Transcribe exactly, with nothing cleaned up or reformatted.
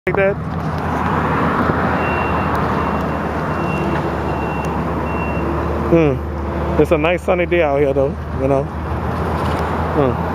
like that. Hmm. It's a nice sunny day out here though, you know. Hmm.